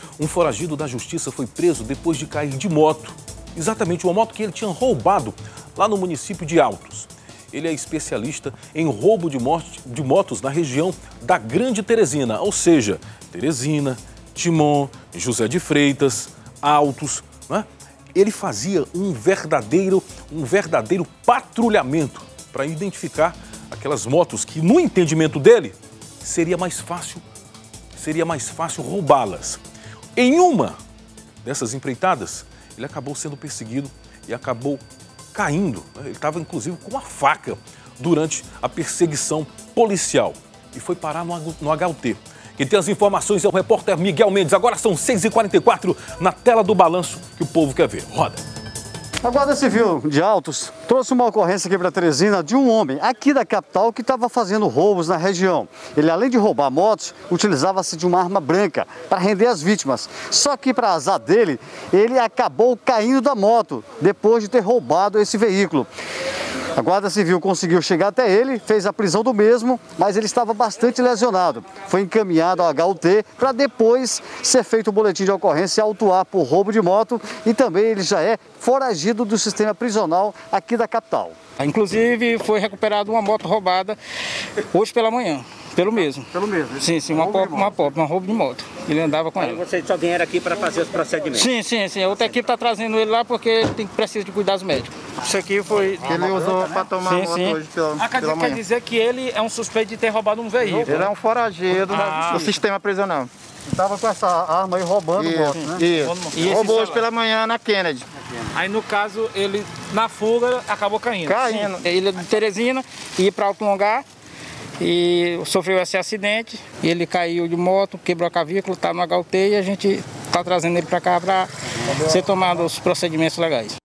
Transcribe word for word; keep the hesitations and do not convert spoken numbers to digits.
Um foragido da justiça foi preso depois de cair de moto. Exatamente uma moto que ele tinha roubado lá no município de Altos. Ele é especialista em roubo de, de motos na região da Grande Teresina, ou seja, Teresina, Timon, José de Freitas, Altos, né? Ele fazia um verdadeiro, um verdadeiro patrulhamento para identificar aquelas motos que, no entendimento dele, seria mais fácil, seria mais fácil roubá-las. Em uma dessas empreitadas, ele acabou sendo perseguido e acabou caindo. Ele estava, inclusive, com uma faca durante a perseguição policial e foi parar no, no H U T. Quem tem as informações é o repórter Miguel Mendes. Agora são seis e quarenta e quatro na tela do balanço que o povo quer ver. Roda. A Guarda Civil de Altos trouxe uma ocorrência aqui para Teresina de um homem aqui da capital que estava fazendo roubos na região. Ele, além de roubar motos, utilizava-se de uma arma branca para render as vítimas. Só que, para azar dele, ele acabou caindo da moto depois de ter roubado esse veículo. A Guarda Civil conseguiu chegar até ele, fez a prisão do mesmo, mas ele estava bastante lesionado. Foi encaminhado ao H U T para depois ser feito o boletim de ocorrência e autuar por roubo de moto, e também ele já é foragido do sistema prisional aqui da capital. Inclusive foi recuperada uma moto roubada hoje pela manhã, pelo mesmo. Pelo mesmo? Sim, sim, uma pop, uma pop, uma roubo de moto. Ele andava com Aí ela. vocês só vieram aqui para fazer os procedimentos? Sim, sim, sim. A outra equipe está trazendo ele lá porque ele tem, precisa de cuidados médicos. Isso aqui foi... Que ele usou para tomar sim, moto sim. hoje pela, Ah, quer, pela quer manhã. dizer que ele é um suspeito de ter roubado um veículo? Ele é um foragido Ah, do sistema prisional. Estava com essa arma aí roubando Isso, moto, né? isso. E esse Roubou hoje celular? pela manhã na Kennedy. Aí no caso, ele na fuga acabou caindo. Caindo. Sim. Ele é de Teresina, ia para Alto Longar e sofreu esse acidente. Ele caiu de moto, quebrou a clavícula, está no H U T e a gente está trazendo ele para cá para ser tomado os procedimentos legais.